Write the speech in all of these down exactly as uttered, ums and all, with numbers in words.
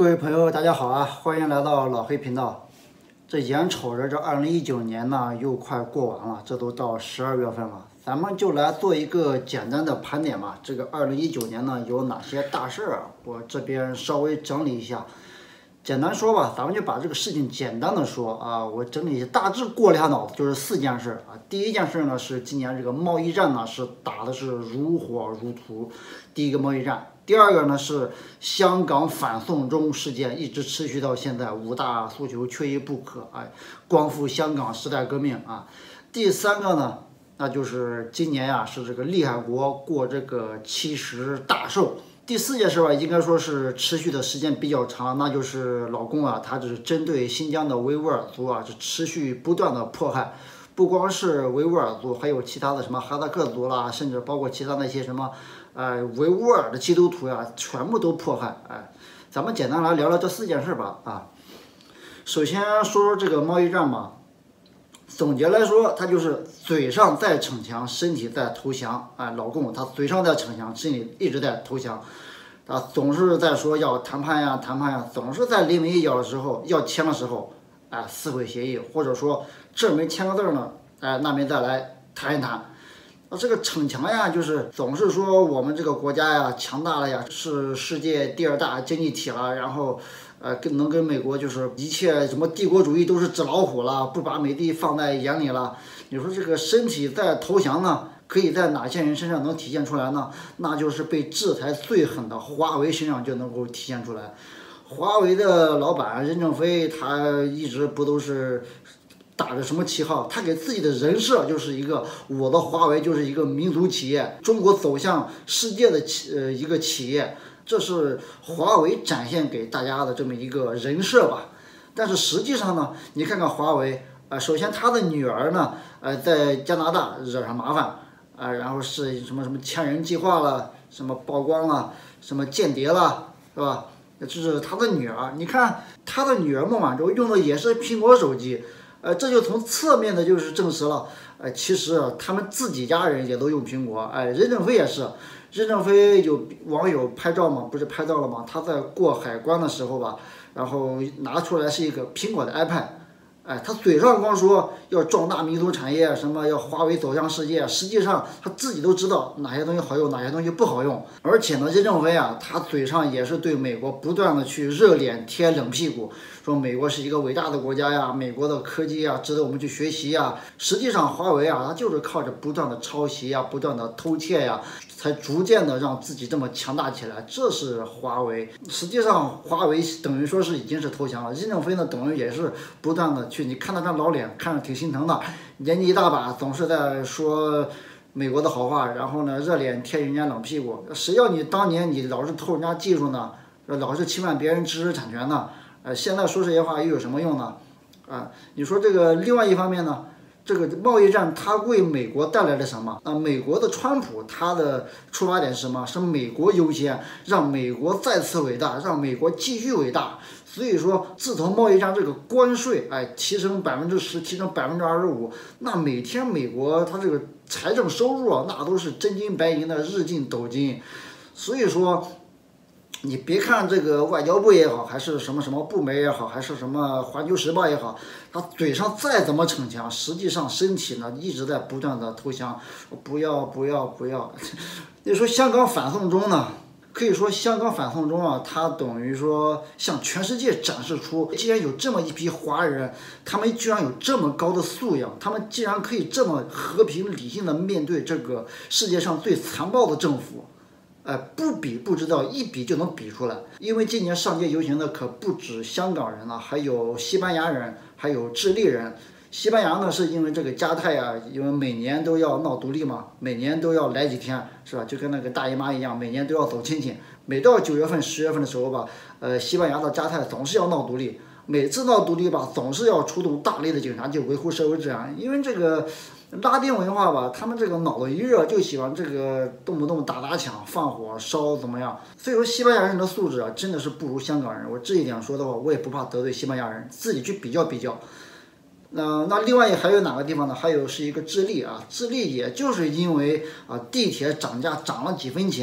各位朋友，大家好啊！欢迎来到老黑频道。这眼瞅着这二零一九年呢又快过完了，这都到十二月份了，咱们就来做一个简单的盘点吧。这个二零一九年呢有哪些大事儿啊？我这边稍微整理一下。简单说吧，咱们就把这个事情简单的说啊，我整理一下，大致过了一下脑子，就是四件事啊。第一件事呢是今年这个贸易战呢是打的是如火如荼，第一个贸易战。第二个呢是香港反送中事件一直持续到现在，五大诉求缺一不可，哎，光复香港时代革命啊。第三个呢，那就是今年呀、啊、是这个利海国过这个七十大寿。第四件事吧，应该说是持续的时间比较长，那就是老共啊，他是针对新疆的维吾尔族啊，是持续不断的迫害。不光是维吾尔族，还有其他的什么哈萨克族啦，甚至包括其他那些什么，呃，维吾尔的基督徒呀，全部都迫害。哎，咱们简单来聊聊这四件事吧。啊，首先说说这个贸易战吧。总结来说，他就是嘴上在逞强，身体在投降。哎，老共他嘴上在逞强，身体一直在投降。啊，总是在说要谈判呀，谈判呀，总是在临门一脚的时候要签的时候，哎，撕毁协议，或者说这没签个字呢，哎，那边再来谈一谈。啊，这个逞强呀，就是总是说我们这个国家呀强大了呀，是世界第二大经济体了，然后，呃，跟能跟美国就是一切什么帝国主义都是纸老虎了，不把美帝放在眼里了。你说这个身体在投降呢，可以在哪些人身上能体现出来呢？那就是被制裁最狠的华为身上就能够体现出来。华为的老板任正非，他一直不都是打着什么旗号？他给自己的人设就是一个，我的华为就是一个民族企业，中国走向世界的企呃一个企业，这是华为展现给大家的这么一个人设吧。但是实际上呢，你看看华为，呃，首先他的女儿呢，呃，在加拿大惹上麻烦，啊、呃，然后是什么什么千人计划了，什么曝光了，什么间谍了，是吧？这是他的女儿，你看他的女儿孟晚舟用的也是苹果手机。呃，这就从侧面的就是证实了，呃，其实啊，他们自己家人也都用苹果，哎，任正非也是，任正非有网友拍照嘛，不是拍到了吗？他在过海关的时候吧，然后拿出来是一个苹果的 iPad， 哎，他嘴上光说要壮大民族产业，什么要华为走向世界，实际上他自己都知道哪些东西好用，哪些东西不好用。而且呢，任正非啊，他嘴上也是对美国不断的去热脸贴冷屁股，说美国是一个伟大的国家呀，美国的科技呀值得我们去学习呀。实际上，华为啊，它就是靠着不断的抄袭呀，不断的偷窃呀，才逐渐的让自己这么强大起来。这是华为。实际上，华为等于说是已经是投降了。任正非呢，等于也是不断的去，你看他这老脸，看着挺心疼的，年纪一大把，总是在说美国的好话，然后呢，热脸贴人家冷屁股。谁要你当年你老是偷人家技术呢？老是侵犯别人知识产权呢？呃，现在说这些话又有什么用呢？啊，你说这个另外一方面呢，这个贸易战它为美国带来了什么？啊，美国的川普他的出发点是什么？是美国优先，让美国再次伟大，让美国继续伟大。所以说，自从贸易战这个关税哎提升百分之十，提升百分之二十五，那每天美国它这个财政收入啊，那都是真金白银的日进斗金。所以说，你别看这个外交部也好，还是什么什么部门也好，还是什么环球时报也好，他嘴上再怎么逞强，实际上身体呢一直在不断的投降，不要不要不要。你说香港反送中呢？可以说香港反送中啊，它等于说向全世界展示出，既然有这么一批华人，他们居然有这么高的素养，他们竟然可以这么和平理性的面对这个世界上最残暴的政府。呃，不比不知道，一比就能比出来。因为今年上街游行的可不止香港人了，还有西班牙人，还有智利人。西班牙呢，是因为这个加泰啊，因为每年都要闹独立嘛，每年都要来几天，是吧？就跟那个大姨妈一样，每年都要走亲戚。每到九月份、十月份的时候吧，呃，西班牙的加泰总是要闹独立。每次闹独立吧，总是要出动大力的警察去维护社会治安，因为这个拉丁文化吧，他们这个脑子一热就喜欢这个动不动打打抢、放火烧怎么样？所以说西班牙人的素质啊，真的是不如香港人。我这一点说的话，我也不怕得罪西班牙人，自己去比较比较。那那另外还有哪个地方呢？还有是一个智利啊，智利也就是因为啊地铁涨价涨了几分钱，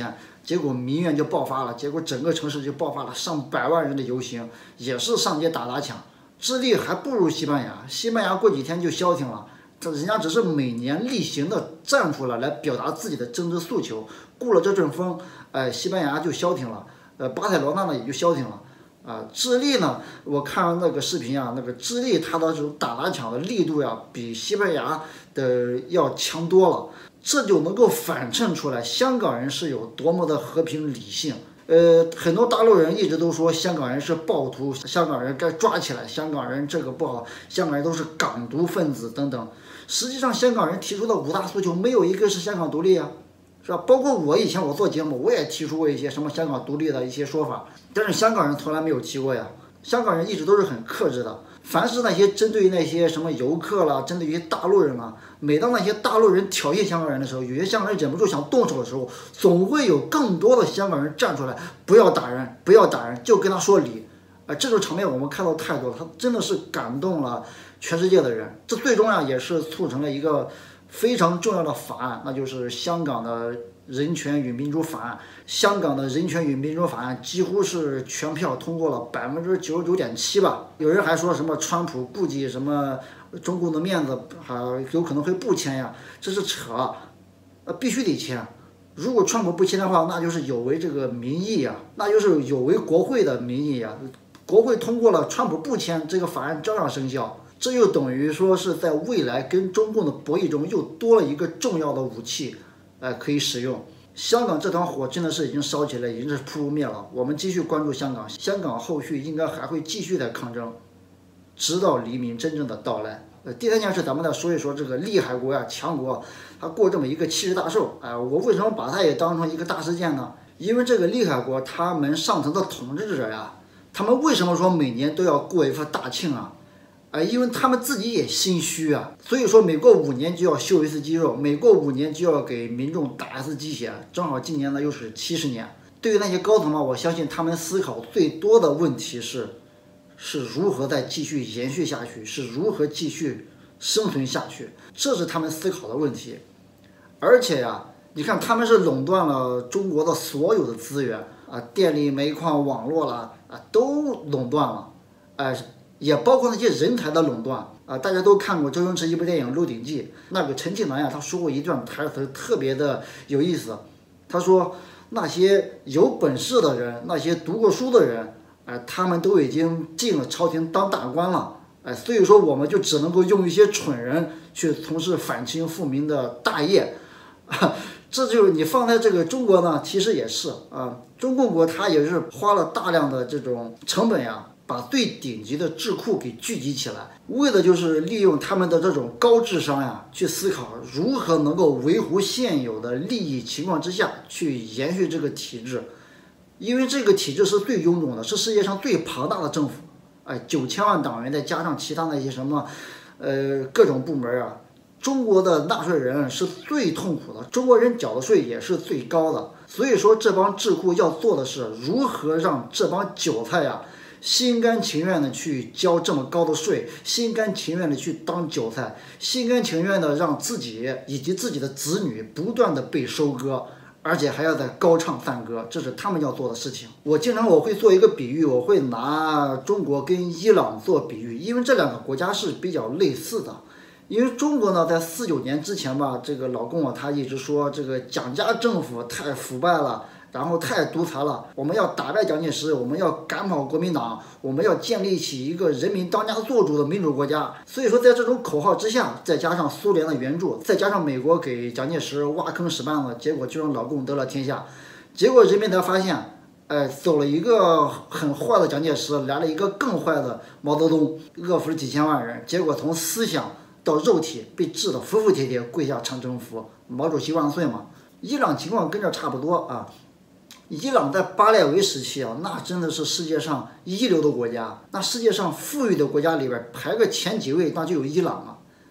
结果民怨就爆发了，结果整个城市就爆发了上百万人的游行，也是上街打砸抢。智利还不如西班牙，西班牙过几天就消停了，这人家只是每年例行的站出来来表达自己的政治诉求，过了这阵风，哎，西班牙就消停了，呃，巴塞罗那呢也就消停了。啊，智利呢，我看那个视频啊，那个智利它的这种打砸抢的力度呀，比西班牙的要强多了，这就能够反衬出来香港人是有多么的和平理性。呃，很多大陆人一直都说香港人是暴徒，香港人该抓起来，香港人这个不好，香港人都是港独分子等等。实际上，香港人提出的五大诉求没有一个是香港独立啊。是吧？包括我以前我做节目，我也提出过一些什么香港独立的一些说法，但是香港人从来没有提过呀。香港人一直都是很克制的，凡是那些针对那些什么游客啦，针对于大陆人啦，每当那些大陆人挑衅香港人的时候，有些香港人忍不住想动手的时候，总会有更多的香港人站出来，不要打人，不要打人，就跟他说理。啊、呃，这种场面我们看到太多了，他真的是感动了全世界的人。这最终呀，也是促成了一个非常重要的法案，那就是香港的人权与民主法案。香港的人权与民主法案几乎是全票通过了百分之九十九点七吧。有人还说什么川普顾及什么中共的面子，还有可能会不签呀，这是扯。呃，必须得签。如果川普不签的话，那就是有违这个民意呀，那就是有违国会的民意呀。国会通过了，川普不签，这个法案照样生效。这又等于说是在未来跟中共的博弈中又多了一个重要的武器，哎、呃，可以使用。香港这团火真的是已经烧起来，已经是扑不灭了。我们继续关注香港，香港后续应该还会继续的抗争，直到黎明真正的到来。呃，第三件事，咱们再说一说这个厉害国呀、强国，它过这么一个七十大寿，哎、呃，我为什么把它也当成一个大事件呢？因为这个厉害国，他们上层的统治者呀，他们为什么说每年都要过一副大庆啊？啊，因为他们自己也心虚啊，所以说每过五年就要秀一次肌肉，每过五年就要给民众打一次鸡血。正好今年呢又是七十年。对于那些高层嘛，我相信他们思考最多的问题是，是如何再继续延续下去，是如何继续生存下去，这是他们思考的问题。而且呀，你看他们是垄断了中国的所有的资源啊，电力、煤矿、网络啦啊，都垄断了，哎、呃。也包括那些人才的垄断啊、呃，大家都看过周星驰一部电影《鹿鼎记》，那个陈近南呀，他说过一段台词特别的有意思。他说那些有本事的人，那些读过书的人，哎、呃，他们都已经进了朝廷当大官了，哎、呃，所以说我们就只能够用一些蠢人去从事反清复明的大业。啊，这就是你放在这个中国呢，其实也是啊，中共国它也是花了大量的这种成本呀。把最顶级的智库给聚集起来，为的就是利用他们的这种高智商呀，去思考如何能够维护现有的利益情况之下去延续这个体制，因为这个体制是最臃肿的，是世界上最庞大的政府，哎，九千万党员再加上其他那些什么，呃，各种部门啊，中国的纳税人是最痛苦的，中国人缴的税也是最高的，所以说这帮智库要做的是如何让这帮韭菜呀。心甘情愿的去交这么高的税，心甘情愿的去当韭菜，心甘情愿的让自己以及自己的子女不断的被收割，而且还要在高唱赞歌，这是他们要做的事情。我经常我会做一个比喻，我会拿中国跟伊朗做比喻，因为这两个国家是比较类似的。因为中国呢，在四九年之前吧，这个老共啊，他一直说这个蒋家政府太腐败了。然后太独裁了，我们要打败蒋介石，我们要赶跑国民党，我们要建立起一个人民当家作主的民主国家。所以说，在这种口号之下，再加上苏联的援助，再加上美国给蒋介石挖坑使绊子，结果就让老共得了天下。结果人民才发现，哎，走了一个很坏的蒋介石，来了一个更坏的毛泽东，饿死了几千万人。结果从思想到肉体被治得服服帖帖，跪下唱征服，毛主席万岁嘛。伊朗情况跟这差不多啊。伊朗在巴列维时期啊，那真的是世界上一流的国家。那世界上富裕的国家里边排个前几位，那就有伊朗啊。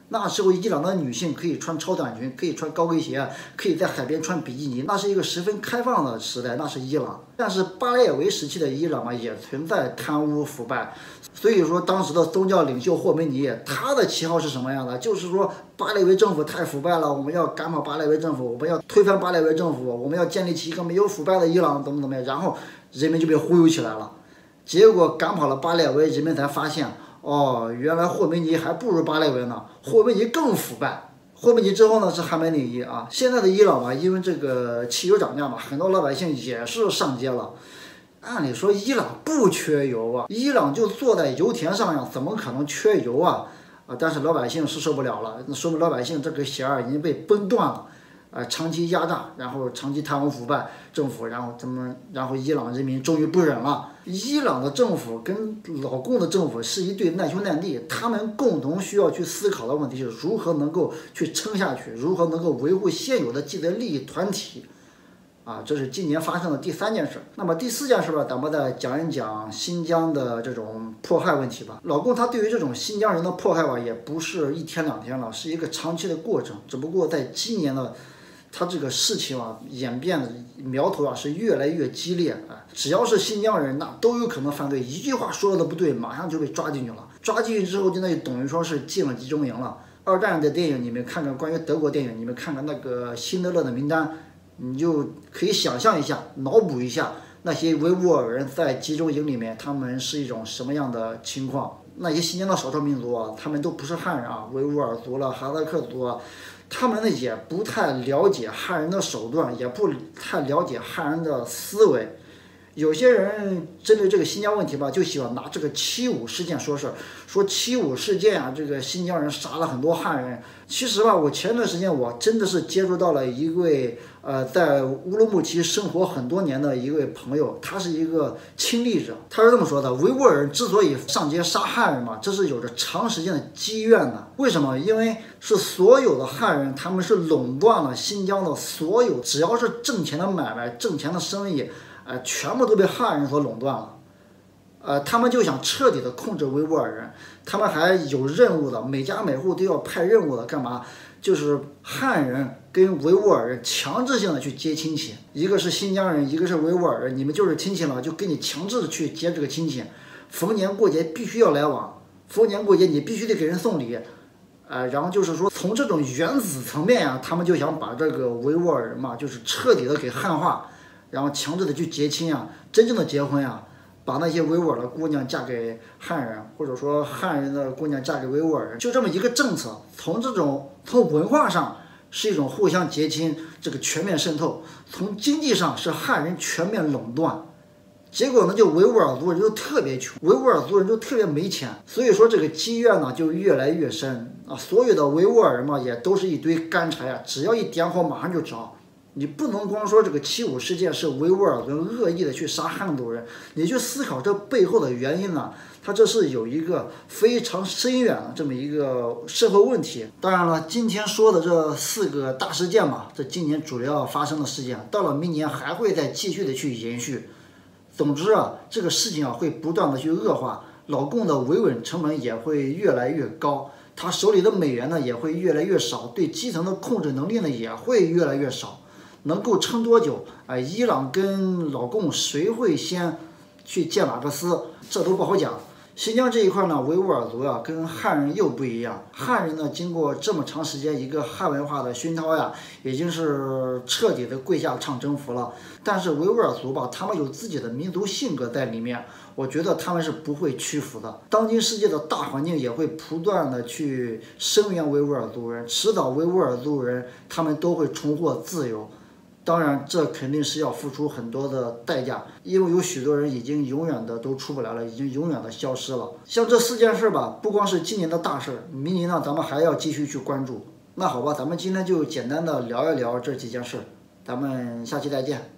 那时候伊朗的女性可以穿超短裙，可以穿高跟鞋，可以在海边穿比基尼，那是一个十分开放的时代，那是伊朗。但是巴列维时期的伊朗嘛，也存在贪污腐败，所以说当时的宗教领袖霍梅尼，他的旗号是什么样的？就是说巴列维政府太腐败了，我们要赶跑巴列维政府，我们要推翻巴列维政府，我们要建立起一个没有腐败的伊朗，怎么怎么样，然后人们就被忽悠起来了。结果赶跑了巴列维，人们才发现。哦，原来霍梅尼还不如巴列维呢，霍梅尼更腐败。霍梅尼之后呢是哈梅内伊啊。现在的伊朗嘛，因为这个汽油涨价嘛，很多老百姓也是上街了。按理说伊朗不缺油啊，伊朗就坐在油田上呀，怎么可能缺油啊？啊，但是老百姓是受不了了，那说明老百姓这个弦儿已经被崩断了。呃，长期压榨，然后长期贪污腐败政府，然后怎么，然后伊朗人民终于不忍了。伊朗的政府跟老共的政府是一对难兄难弟，他们共同需要去思考的问题是如何能够去撑下去，如何能够维护现有的既得利益团体。啊，这是今年发生的第三件事。那么第四件事吧，咱们再讲一讲新疆的这种迫害问题吧。老共他对于这种新疆人的迫害吧，也不是一天两天了，是一个长期的过程。只不过在今年呢，他这个事情啊，演变的苗头啊是越来越激烈啊！只要是新疆人，那都有可能犯罪，一句话说的不对，马上就被抓进去了。抓进去之后，就那就等于说是进了集中营了。二战的电影你们看看，关于德国电影，你们看看那个辛德勒的名单，你就可以想象一下，脑补一下那些维吾尔人在集中营里面，他们是一种什么样的情况？那些新疆的少数民族啊，他们都不是汉人啊，维吾尔族了、哈萨克族啊。他们呢也不太了解汉人的手段，也不太了解汉人的思维。有些人针对这个新疆问题吧，就喜欢拿这个七五事件说事儿，说七五事件啊，这个新疆人杀了很多汉人。其实吧，我前段时间我真的是接触到了一位呃在乌鲁木齐生活很多年的一位朋友，他是一个亲历者。他是这么说的：维吾尔人之所以上街杀汉人嘛，这是有着长时间的积怨的。为什么？因为是所有的汉人，他们是垄断了新疆的所有，只要是挣钱的买卖、挣钱的生意。呃，全部都被汉人所垄断了，呃，他们就想彻底的控制维吾尔人，他们还有任务的，每家每户都要派任务的，干嘛？就是汉人跟维吾尔人强制性的去接亲戚，一个是新疆人，一个是维吾尔人，你们就是亲戚了，就给你强制的去接这个亲戚，逢年过节必须要来往，逢年过节你必须得给人送礼。呃，然后就是说，从这种原子层面呀、啊，他们就想把这个维吾尔人嘛，就是彻底的给汉化。然后强制的去结亲啊，真正的结婚啊，把那些维吾尔的姑娘嫁给汉人，或者说汉人的姑娘嫁给维吾尔人，就这么一个政策。从这种从文化上是一种互相结亲，这个全面渗透；从经济上是汉人全面垄断。结果呢，就维吾尔族人就特别穷，维吾尔族人就特别没钱，所以说这个积怨呢就越来越深啊。所有的维吾尔人嘛，也都是一堆干柴啊，只要一点火马上就着。你不能光说这个七五事件是维吾尔族人恶意的去杀汉族人，你去思考这背后的原因呢？它这是有一个非常深远的这么一个社会问题。当然了，今天说的这四个大事件嘛，这今年主要发生的事件，到了明年还会再继续的去延续。总之啊，这个事情啊会不断的去恶化，老共的维稳成本也会越来越高，他手里的美元呢也会越来越少，对基层的控制能力呢也会越来越少。能够撑多久？哎，伊朗跟老共谁会先去见马克思，这都不好讲。新疆这一块呢，维吾尔族呀跟汉人又不一样。汉人呢，经过这么长时间一个汉文化的熏陶呀，已经是彻底的跪下唱征服了。但是维吾尔族吧，他们有自己的民族性格在里面，我觉得他们是不会屈服的。当今世界的大环境也会不断的去声援维吾尔族人，迟早维吾尔族人他们都会重获自由。当然，这肯定是要付出很多的代价，因为有许多人已经永远的都出不来了，已经永远的消失了。像这四件事吧，不光是今年的大事，明年呢咱们还要继续去关注。那好吧，咱们今天就简单的聊一聊这几件事，咱们下期再见。